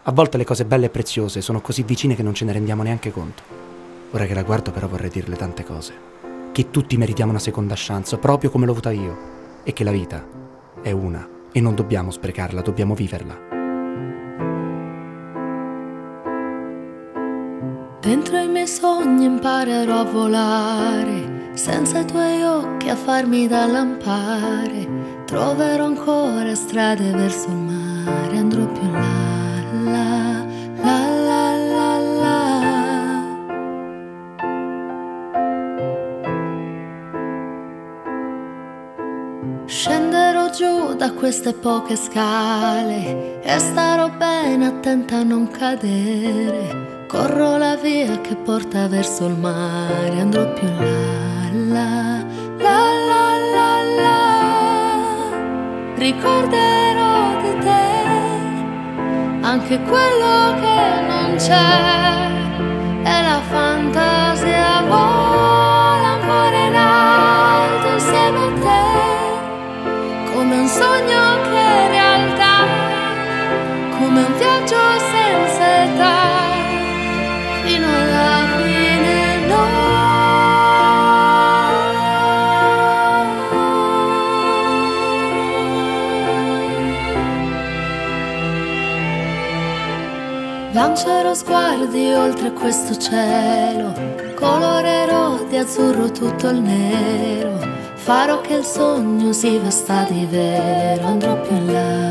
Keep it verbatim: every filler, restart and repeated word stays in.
A volte le cose belle e preziose sono così vicine che non ce ne rendiamo neanche conto. Ora che la guardo però vorrei dirle tante cose. Che tutti meritiamo una seconda chance, proprio come l'ho avuta io. E che la vita è una e non dobbiamo sprecarla, dobbiamo viverla. Dentro i miei sogni imparerò a volare, senza i tuoi occhi a farmi da lampare. Troverò ancora strade verso il mare, andrò più in là, là, là, là, là, là. Scenderò giù da queste poche scale e starò bene attenta a non cadere. Corro la via che porta verso il mare, andrò più in là, là, là, là, là, là. Ricorderò di te anche quello che non c'è, e la fantasia vola ancora in alto insieme a te, come un sogno che è realtà, come un viaggio senza età. Fino alla fine no. Lancerò sguardi oltre questo cielo, colorerò di azzurro tutto il nero, farò che il sogno si vesta di vero, andrò più in là.